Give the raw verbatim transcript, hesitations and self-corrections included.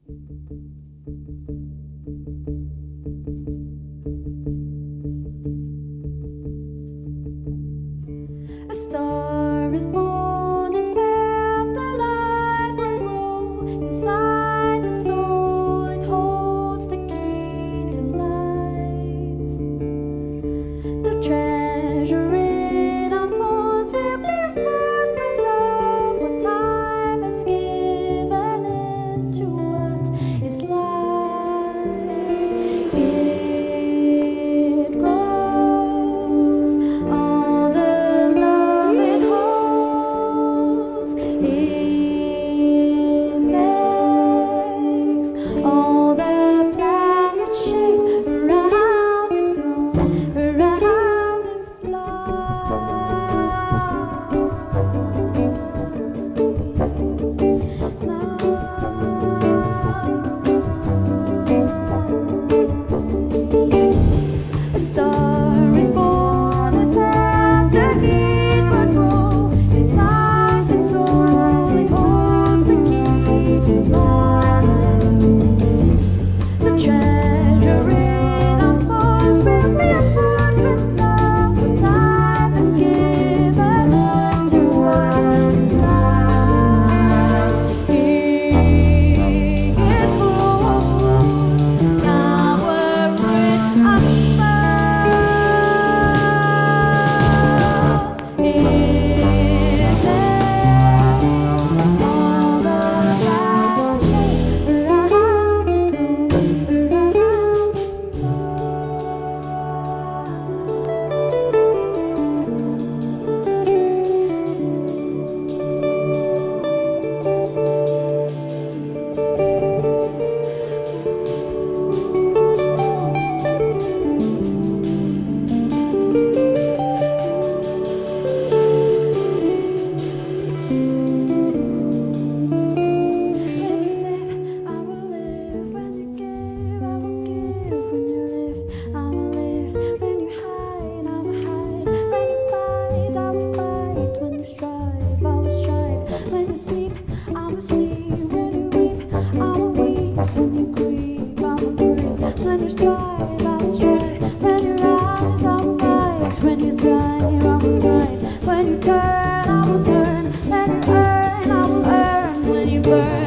A star is born and felt the light will grow inside its soul. It holds the key to life. The treasure it unfolds will be a footprint of what time has given into what is life. It grows on the love it holds. It makes all the planets shake around its throne, around its light. A star is born and felt the heat would grow inside its soul. It holds the key to life. The treasure it unfolds will be a footprint of the time has given to what is life. It grows, now where it unfolds. It makes all the planets shake around its throne, around its When you live, I will live. When you give, I will give. When you lift, I will lift. When you hide, I will hide. When you fight, I will fight. When you strive, I will strive. When you sleep, I will sleep. When you weep, I will weep. When you grieve, I will grieve. When you strive, I will strive. When you rise, I will rise. When you thrive, I will thrive. When you turn, I will turn. When you earn, I will earn. When you burn,